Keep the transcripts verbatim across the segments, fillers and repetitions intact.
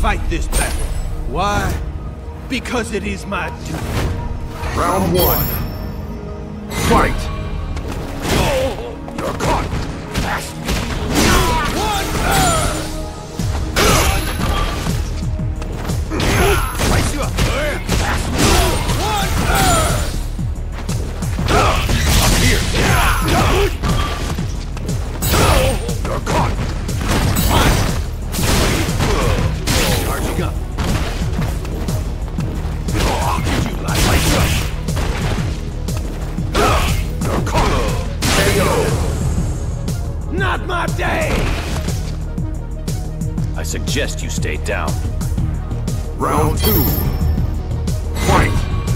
fight this battle. Why? Because it is my duty. Round one. Fight! You're caught! One! Slice you up! One! Up here! You're caught! Charging up! Did you like slice you up? You're caught! K O! Not my day! I suggest you stay down. Round two. Fight!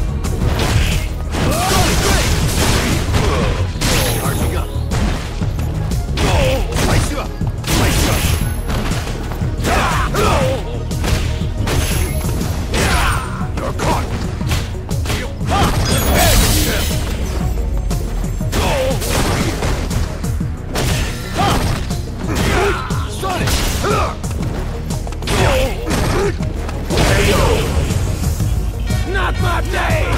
Charging up. Slice you up. Slice you up. You're caught. Sonic! K O! Not my day!